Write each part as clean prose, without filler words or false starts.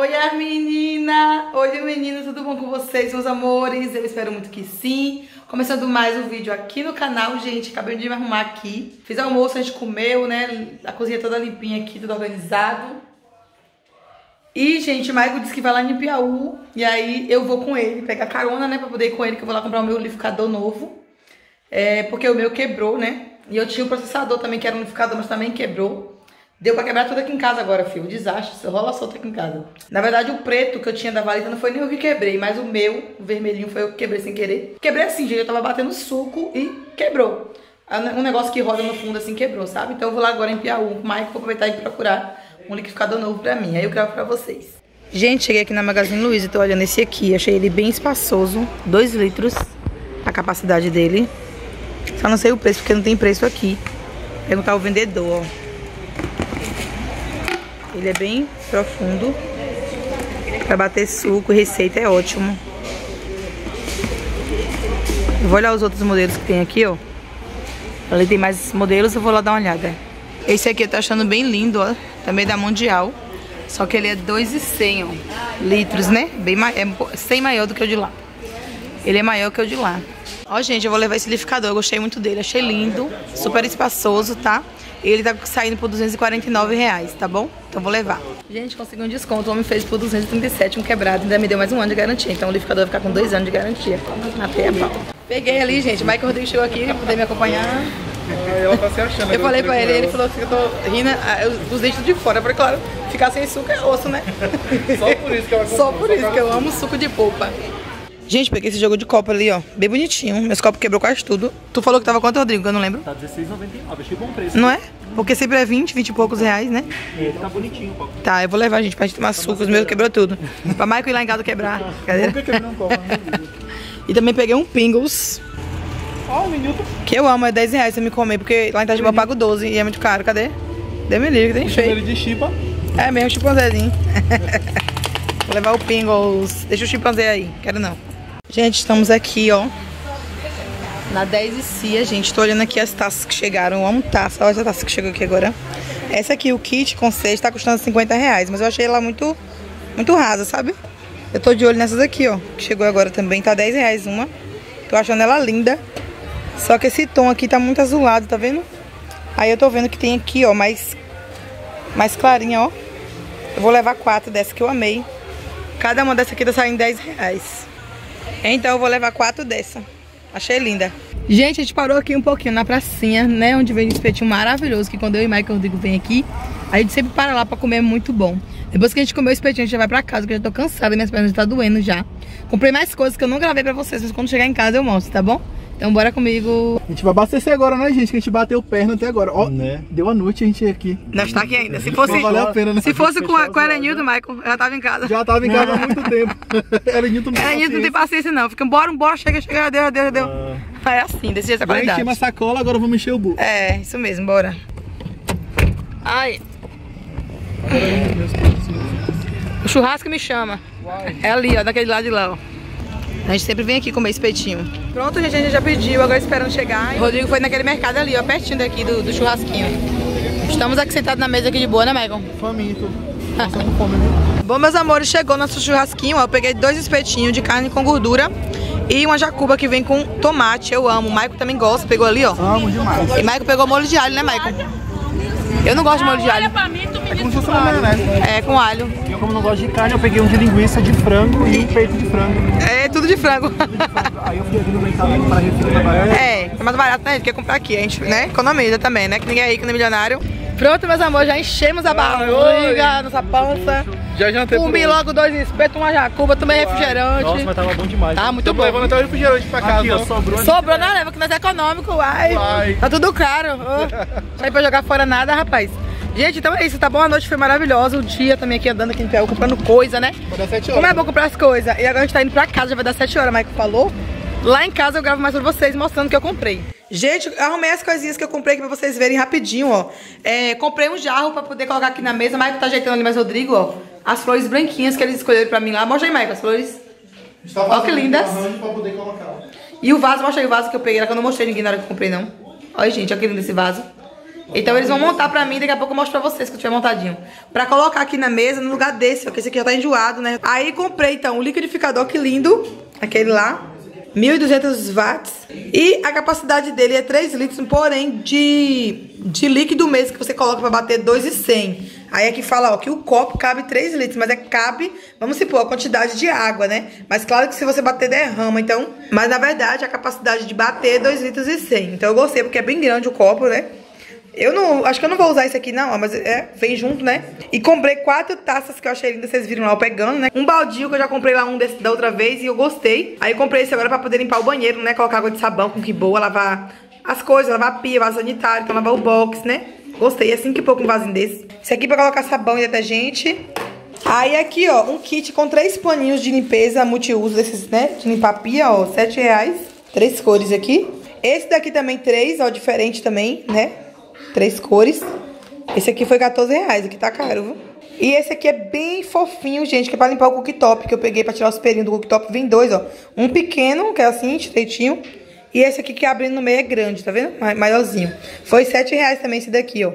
Oi, as meninas! Oi, meninas, tudo bom com vocês, meus amores? Eu espero muito que sim. Começando mais um vídeo aqui no canal, gente. Acabei de me arrumar aqui. Fiz almoço, a gente comeu, né? A cozinha toda limpinha aqui, tudo organizado. E, gente, o Maicon disse que vai lá em Piauí. E aí eu vou com ele, pegar carona, né? Pra poder ir com ele, que eu vou lá comprar o meu liquidificador novo. Porque o meu quebrou, né? E eu tinha o processador também, que era um liquidificador, mas também quebrou. Deu pra quebrar tudo aqui em casa agora, filho. Desastre, você rola solto aqui em casa. Na verdade, o preto que eu tinha da valita não foi nem eu que quebrei, mas o meu, o vermelhinho, foi eu que quebrei sem querer. Quebrei assim, gente. Eu tava batendo suco e quebrou. Um negócio que roda no fundo assim quebrou, sabe? Então eu vou lá agora em Piauí com o Maicon, vou aproveitar e procurar um liquidificador novo pra mim. Aí eu gravo pra vocês. Gente, cheguei aqui na Magazine Luiza e tô olhando esse aqui. Achei ele bem espaçoso. 2 litros a capacidade dele. Só não sei o preço, porque não tem preço aqui. Vou perguntar ao vendedor, ó. Ele é bem profundo. Pra bater suco, receita é ótimo. Eu vou olhar os outros modelos que tem aqui, ó. Ali tem mais modelos, eu vou lá dar uma olhada. Esse aqui eu tô achando bem lindo, ó. Também da Mundial. Só que ele é 2,100, ó. Litros, né? É 100 maior do que o de lá. Ele é maior que o de lá. Ó, gente, eu vou levar esse liquidificador. Eu gostei muito dele. Achei lindo. Super espaçoso, tá? Ele tá saindo por R$249, tá bom? Então vou levar. Gente, consegui um desconto. O homem fez por 237, um quebrado. Ainda me deu mais um ano de garantia. Então o liquidificador vai ficar com 2 anos de garantia. Até a pau. Peguei ali, gente. O Maicon Rodrigues chegou aqui pra poder me acompanhar. Ela tá se achando. Eu falei pra ele falou assim que eu tô rindo, os dentes de fora. Eu falei, claro, ficar sem suco é osso, né? Só por isso que ela comprou. Só por isso que eu amo suco de polpa. Gente, peguei esse jogo de copo ali, ó. Bem bonitinho. Meus copos quebrou quase tudo. Tu falou que tava quanto, Rodrigo? Eu não lembro. Tá R$16,99. Achei bom preço. Não é? Porque sempre é 20 e poucos reais, né? Ele tá bonitinho o copo. Tá, eu vou levar, gente, pra gente tomar suco. Os meus quebrou tudo. Pra Maicon ir lá em casa quebrar. Cadê? Nunca quebrou um copo. E também peguei um Pringles. Ó, o minuto. Que eu amo, é R$10 se eu me comer. Porque lá em Itajubá eu pago 12 e é muito caro. Cadê? Dê me livre, tem feio. Ele de chipa. É mesmo, chimpanzézinho. Vou levar o Pringles. Deixa o chimpanzé aí, quero não. Gente, estamos aqui, ó. Na 10 e Cia, gente. Tô olhando aqui as taças que chegaram. Eu amo taça. Olha essa taça que chegou aqui agora. Essa aqui, o kit com 6, tá custando R$50. Mas eu achei ela muito rasa, sabe? Eu tô de olho nessas aqui, ó. Que chegou agora também. Tá R$10 uma. Tô achando ela linda. Só que esse tom aqui tá muito azulado, tá vendo? Aí eu tô vendo que tem aqui, ó, mais clarinha, ó. Eu vou levar 4 dessa que eu amei. Cada uma dessa aqui tá saindo R$10. Então eu vou levar 4 dessa. Achei linda. Gente, a gente parou aqui um pouquinho na pracinha, né? Onde vem um espetinho maravilhoso. Que quando eu e Maicon Rodrigo vem aqui, a gente sempre para lá pra comer, é muito bom. Depois que a gente comeu o espetinho, a gente já vai pra casa, porque eu já tô cansada, minhas pernas estão doendo já. Comprei mais coisas que eu não gravei pra vocês, mas quando chegar em casa eu mostro, tá bom? Então bora comigo. A gente vai abastecer agora, né, gente? Que a gente bateu perna até agora. Ó, né? Deu a noite a gente aqui. Nós tá aqui ainda. Se fosse, valeu a pena, né? Se fosse com a Erenildo, Maicon, eu já tava em casa. Já tava em casa há muito tempo. Erenildo não tem paciência não. Fica, bora, chega, já deu. É assim, desse jeito a qualidade. Já enchi uma sacola, agora vamos encher o bucho. É, isso mesmo, bora. Ai. O churrasco me chama. É ali, ó, daquele lado de lá, ó. A gente sempre vem aqui comer espetinho. Pronto, gente, a gente já pediu, agora esperando chegar. O Rodrigo foi naquele mercado ali, ó, pertinho daqui do churrasquinho. Estamos aqui sentados na mesa aqui de boa, né, Maicon? Faminto. Passando fome, viu? Bom, meus amores, chegou nosso churrasquinho, ó. Eu peguei 2 espetinhos de carne com gordura e uma jacuba que vem com tomate. Eu amo. O Maicon também gosta, pegou ali, ó. Amo demais. E Maicon pegou molho de alho, né, Maicon? Eu não gosto de molho de alho. É como se fosse uma maionese. É, com alho. Eu, como não gosto de carne, eu peguei um de linguiça de frango e um peito de frango. É, tudo de frango. Aí eu fui aqui no mercado para refri mais barato. É mais barato, né? A gente quer comprar aqui. A gente, né, economiza também, né? Que ninguém é rico, nem milionário. Pronto, meus amores, já enchemos a barriga, nossa pança. Já jantei. Comi logo 2 espetos, uma jacuba, tomei refrigerante. Nossa, mas tava bom demais. Tá muito bom. Tô levando até o refrigerante pra casa. Aqui, ó, sobrou na leva, que nós é econômico, uai. Tá tudo caro. Sai pra jogar fora nada, rapaz. Gente, então é isso, tá bom? A noite foi maravilhosa. O dia também aqui andando aqui em Piauí, comprando coisa, né? Vai dar 7 horas. Como é bom comprar as coisas. E agora a gente tá indo pra casa, já vai dar 7 horas, o Maicon falou. Lá em casa eu gravo mais pra vocês, mostrando o que eu comprei. Gente, eu arrumei as coisinhas que eu comprei aqui pra vocês verem rapidinho, ó. Comprei um jarro pra poder colocar aqui na mesa. O Maicon tá ajeitando ali, mas Rodrigo, ó. As flores branquinhas que eles escolheram pra mim lá. Mostra aí, Maicon, as flores. Ó, que lindas. Pra poder colocar. E o vaso, mostra aí o vaso que eu peguei lá, que eu não mostrei ninguém na hora que eu comprei, não. Olha, gente, olha que lindo esse vaso. Então eles vão montar pra mim, daqui a pouco eu mostro pra vocês que eu tiver montadinho. Pra colocar aqui na mesa, no lugar desse, ó, que esse aqui já tá enjoado, né? Aí comprei, então, um liquidificador, que lindo, aquele lá, 1.200 watts. E a capacidade dele é 3 litros, porém, de líquido mesmo, que você coloca pra bater 2,100. Aí aqui fala, ó, que o copo cabe 3 litros, mas cabe, vamos supor, a quantidade de água, né? Mas claro que se você bater, derrama, então... Mas na verdade, a capacidade de bater é 2,1 litros. Então eu gostei, porque é bem grande o copo, né? Eu não, acho que eu não vou usar esse aqui não, ó, mas vem junto, né? E comprei 4 taças que eu achei lindas, vocês viram lá eu pegando, né? Um baldinho que eu já comprei lá da outra vez e eu gostei. Aí eu comprei esse agora pra poder limpar o banheiro, né? Colocar água de sabão com que boa, lavar as coisas, lavar a pia, vaso sanitário, então lavar o box, né? Gostei, é 5 e pouco um vasinho desse. Esse aqui pra colocar sabão e detergente. Aí aqui, ó, um kit com 3 paninhos de limpeza multiuso desses, né? De limpar a pia, ó, R$7. 3 cores aqui. Esse daqui também 3, ó, diferente também, né? 3 cores. Esse aqui foi R$14, aqui tá caro, viu? E esse aqui é bem fofinho, gente, que é pra limpar o cooktop, que eu peguei pra tirar os pelinhos do cooktop. Vem 2, ó. Um pequeno, que é assim, estreitinho. E esse aqui que abrindo no meio é grande, tá vendo? Maiorzinho. Foi R$7 também esse daqui, ó.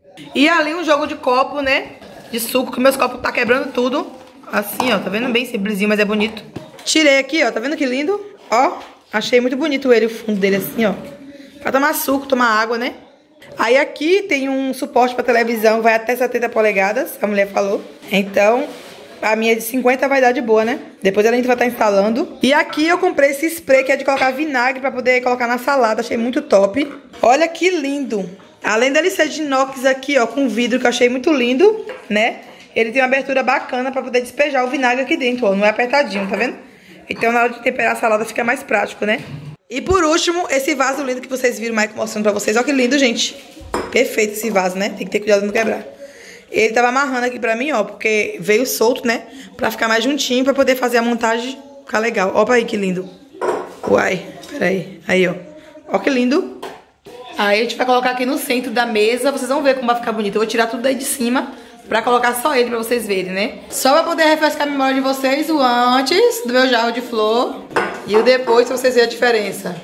E ali um jogo de copo, né? De suco, que meus copos tá quebrando tudo. Assim, ó, tá vendo? Bem simplesinho, mas é bonito. Tirei aqui, ó, tá vendo que lindo? Ó, achei muito bonito ele, o fundo dele assim, ó. Pra tomar suco, tomar água, né? Aí aqui tem um suporte pra televisão, vai até 70 polegadas, a mulher falou. Então, a minha de 50 vai dar de boa, né? Depois a gente vai estar instalando. E aqui eu comprei esse spray que é de colocar vinagre pra poder colocar na salada, achei muito top. Olha que lindo. Além dele ser de inox aqui, ó, com vidro, que eu achei muito lindo, né? Ele tem uma abertura bacana pra poder despejar o vinagre aqui dentro, ó, não é apertadinho, tá vendo? Então na hora de temperar a salada fica mais prático, né? E por último, esse vaso lindo que vocês viram o Mike mostrando pra vocês. Olha que lindo, gente. Perfeito esse vaso, né? Tem que ter cuidado de não quebrar. Ele tava amarrando aqui pra mim, ó, porque veio solto, né? Pra ficar mais juntinho, pra poder fazer a montagem ficar legal. Ó pra aí que lindo. Uai, peraí. Aí, ó. Ó que lindo. Aí a gente vai colocar aqui no centro da mesa. Vocês vão ver como vai ficar bonito. Eu vou tirar tudo daí de cima pra colocar só ele pra vocês verem, né? Só pra poder refrescar a memória de vocês, o antes do meu jarro de flor e o depois, pra vocês verem a diferença.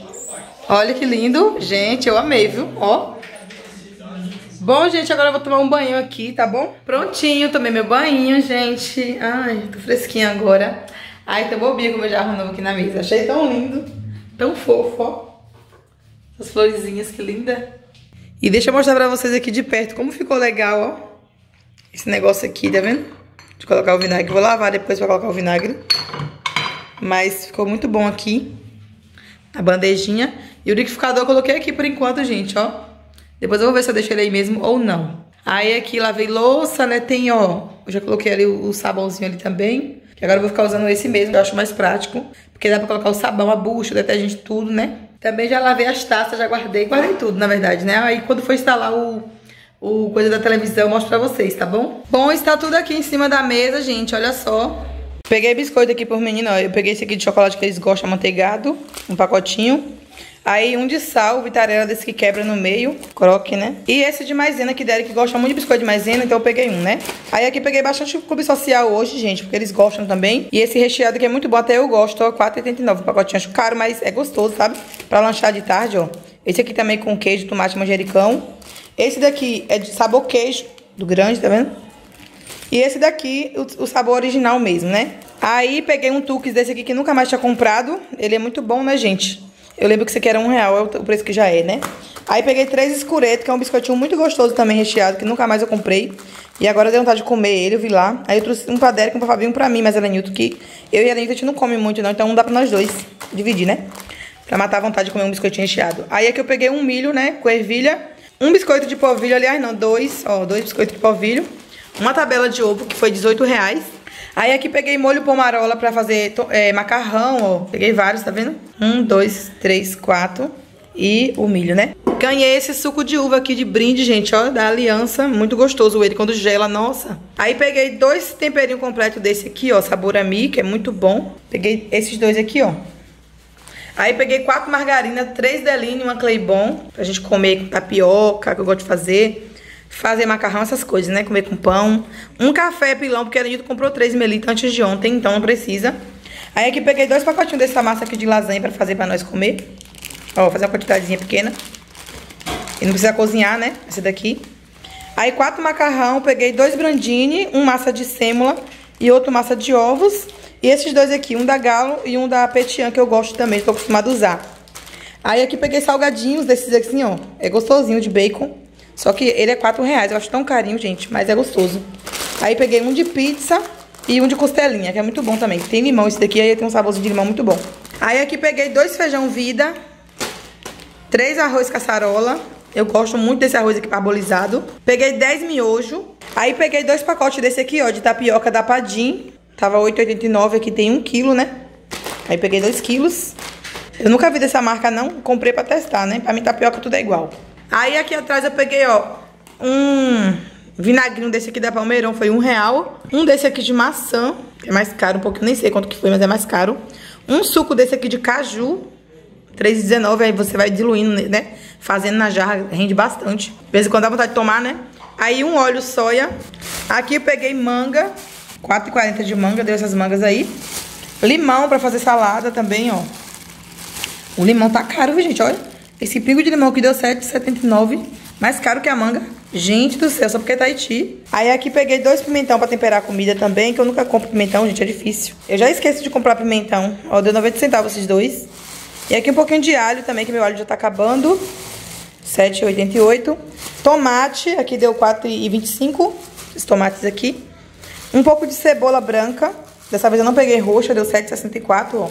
Olha que lindo. Gente, eu amei, viu? Ó. Bom, gente, agora eu vou tomar um banho aqui, tá bom? Prontinho, tomei meu banho, gente. Ai, tô fresquinha agora. Ai, tô bobinha com o meu jarro novo aqui na mesa. Achei tão lindo, tão fofo, ó. As florezinhas, que linda. E deixa eu mostrar pra vocês aqui de perto como ficou legal, ó. Esse negócio aqui, tá vendo? De colocar o vinagre. Vou lavar depois pra colocar o vinagre. Mas ficou muito bom aqui. A bandejinha. E o liquidificador eu coloquei aqui por enquanto, gente, ó. Depois eu vou ver se eu deixo ele aí mesmo ou não. Aí aqui lavei louça, né? Tem, ó. Eu já coloquei ali o sabãozinho ali também. Que agora eu vou ficar usando esse mesmo, que eu acho mais prático. Porque dá pra colocar o sabão, a bucha, o detergente, tudo, né? Também já lavei as taças, já guardei. Guardei tudo, na verdade, né? Aí quando for instalar o coisa da televisão, eu mostro pra vocês, tá bom? Bom, está tudo aqui em cima da mesa, gente, olha só. Peguei biscoito aqui por menino, ó. Eu peguei esse aqui de chocolate que eles gostam, amanteigado. Um pacotinho. Aí um de sal, vitarela desse que quebra no meio, croque, né? E esse de maisena que Derek gosta muito de biscoito de maisena, então eu peguei um, né? Aí aqui peguei bastante clube social hoje, gente, porque eles gostam também. E esse recheado aqui é muito bom, até eu gosto, ó, R$4,89 o pacotinho. Acho caro, mas é gostoso, sabe? Pra lanchar de tarde, ó. Esse aqui também com queijo, tomate, manjericão. Esse daqui é de sabor queijo, do grande, tá vendo? E esse daqui, o sabor original mesmo, né? Aí peguei um Tuques desse aqui que nunca mais tinha comprado. Ele é muito bom, né, gente? Eu lembro que esse aqui era R$1, é o preço que já é, né? Aí peguei 3 escuretos, que é um biscoitinho muito gostoso também, recheado, que nunca mais eu comprei. E agora eu dei vontade de comer ele, eu vi lá. Aí eu trouxe um pra Derek, um pra Fabinho, um pra mim, mas a Lenilton, que eu e a Lenilton a gente não come muito não, então não dá pra nós dois dividir, né? Pra matar a vontade de comer um biscoitinho recheado. Aí aqui eu peguei um milho, né, com ervilha, um biscoito de polvilho, aliás não, 2 biscoitos de polvilho, uma tabela de ovo, que foi R$18. Aí aqui peguei molho pomarola pra fazer macarrão, ó. Peguei vários, tá vendo? 1, 2, 3, 4. E o milho, né? Ganhei esse suco de uva aqui de brinde, gente, ó. Da Aliança. Muito gostoso ele quando gela, nossa. Aí peguei 2 temperinhos completos desse aqui, ó. Sabor a mi, que é muito bom. Peguei esses 2 aqui, ó. Aí peguei 4 margarinas, 3 Deline e uma Claybon. Pra gente comer com tapioca, que eu gosto de fazer. Fazer macarrão, essas coisas, né? Comer com pão. Um café pilão, porque a Anitta comprou 3 melitas antes de ontem, então não precisa. Aí aqui peguei 2 pacotinhos dessa massa aqui de lasanha pra fazer pra nós comer. Ó, vou fazer uma quantidadezinha pequena. E não precisa cozinhar, né? Esse daqui. Aí 4 macarrão, peguei 2 brandini, um massa de sêmola e outro massa de ovos. E esses dois aqui, um da Galo e um da Petian, que eu gosto também, tô acostumada a usar. Aí aqui peguei salgadinhos desses assim, ó. É gostosinho, de bacon. Só que ele é R$4. Eu acho tão carinho, gente, mas é gostoso. Aí peguei um de pizza e um de costelinha, que é muito bom também. Tem limão esse daqui, aí tem um saborzinho de limão muito bom. Aí aqui peguei 2 feijão vida, 3 arroz caçarola. Eu gosto muito desse arroz aqui parbolizado. Peguei 10 miojo. Aí peguei 2 pacotes desse aqui, ó, de tapioca da Padim. Tava R$8,89, aqui tem 1 quilo, né? Aí peguei 2 quilos. Eu nunca vi dessa marca, não. Comprei pra testar, né? Pra mim, tapioca tudo é igual. Aí aqui atrás eu peguei, ó, um vinagrinho desse aqui da Palmeirão, foi R$1. Um desse aqui de maçã, que é mais caro um pouco, nem sei quanto que foi, mas é mais caro. Um suco desse aqui de caju, R$3,19, aí você vai diluindo, né? Fazendo na jarra, rende bastante. De vez em quando dá vontade de tomar, né? Aí um óleo soia. Aqui eu peguei manga, R$4,40 de manga, deu essas mangas aí. Limão pra fazer salada também, ó. O limão tá caro, viu, gente? Olha, esse pingo de limão aqui deu R$7,79. Mais caro que a manga. Gente do céu, só porque é Tahiti. Aí aqui peguei 2 pimentão pra temperar a comida também, que eu nunca compro pimentão, gente, é difícil. Eu já esqueço de comprar pimentão. Ó, deu 90 centavos esses dois. E aqui um pouquinho de alho também, que meu alho já tá acabando. R$7,88. Tomate, aqui deu R$4,25. Esses tomates aqui. Um pouco de cebola branca. Dessa vez eu não peguei roxa, deu R$7,64, ó.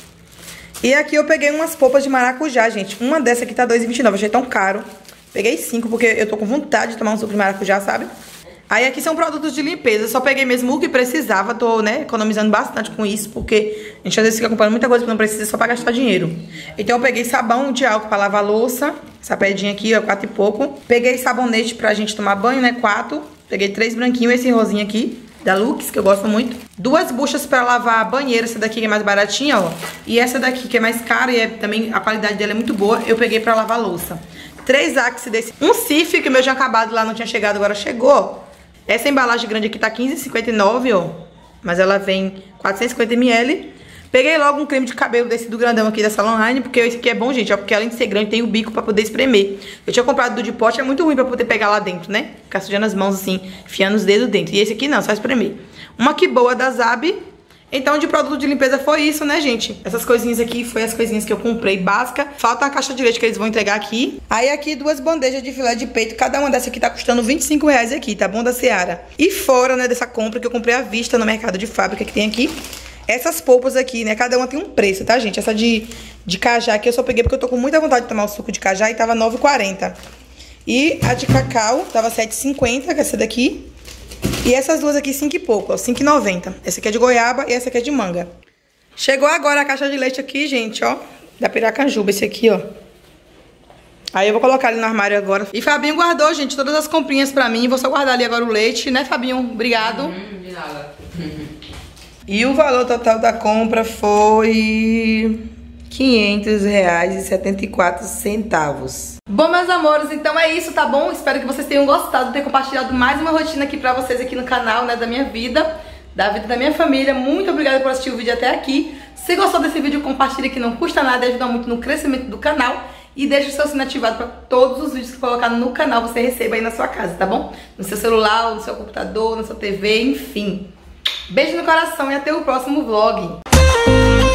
E aqui eu peguei umas polpas de maracujá, gente. Uma dessa aqui tá R$2,29, achei tão caro. Peguei 5, porque eu tô com vontade de tomar um suco de maracujá, sabe? Aí aqui são produtos de limpeza. Eu só peguei mesmo o que precisava. Tô, né, economizando bastante com isso, porque a gente às vezes fica comprando muita coisa que não precisa só pra gastar dinheiro. Então eu peguei sabão de álcool pra lavar louça. Essa pedinha aqui, ó, 4 e pouco. Peguei sabonete pra gente tomar banho, né, 4. Peguei 3 branquinhos, esse rosinho aqui, da Lux, que eu gosto muito. 2 buchas pra lavar a banheira. Essa daqui que é mais baratinha, ó. E essa daqui que é mais cara e também a qualidade dela é muito boa. Eu peguei pra lavar louça. 3 Axe desse. Um Cif, que o meu tinha acabado lá, não tinha chegado, agora chegou, ó. Essa embalagem grande aqui tá R$15,59, ó. Mas ela vem 450 ml. Peguei logo um creme de cabelo desse do grandão aqui da Salonline, porque esse aqui é bom, gente, ó. Porque além de ser grande, tem o bico pra poder espremer. Eu tinha comprado do de pote, é muito ruim pra poder pegar lá dentro, né? Ficar sujando as mãos assim, enfiando os dedos dentro. E esse aqui não, só espremer. Uma que boa da Zab. Então, de produto de limpeza foi isso, né, gente? Essas coisinhas aqui foi as coisinhas que eu comprei básica. Falta a caixa de leite que eles vão entregar aqui. Aí aqui 2 bandejas de filé de peito. Cada uma dessa aqui tá custando R$25 aqui, tá bom? Da Seara. E fora, né, dessa compra que eu comprei à vista no mercado de fábrica que tem aqui. Essas polpas aqui, né, cada uma tem um preço, tá, gente? Essa de cajá aqui eu só peguei porque eu tô com muita vontade de tomar o suco de cajá e tava R$9,40. E a de cacau tava R$7,50, que é essa daqui. E essas duas aqui, 5 e pouco, ó, R$5,90. Essa aqui é de goiaba e essa aqui é de manga. Chegou agora a caixa de leite aqui, gente, ó. Da Piracanjuba, esse aqui, ó. Aí eu vou colocar ali no armário agora. E Fabinho guardou, gente, todas as comprinhas pra mim. Vou só guardar ali agora o leite, né, Fabinho? Obrigado. De nada. E o valor total da compra foi R$500,74. Bom, meus amores, então é isso, tá bom? Espero que vocês tenham gostado de ter compartilhado mais uma rotina aqui pra vocês aqui no canal, né, da minha vida, da vida da minha família. Muito obrigada por assistir o vídeo até aqui. Se gostou desse vídeo, compartilha, que não custa nada e ajuda muito no crescimento do canal. E deixa o seu sininho ativado pra todos os vídeos que colocar no canal você receba aí na sua casa, tá bom? No seu celular, no seu computador, na sua TV, enfim. Beijo no coração e até o próximo vlog.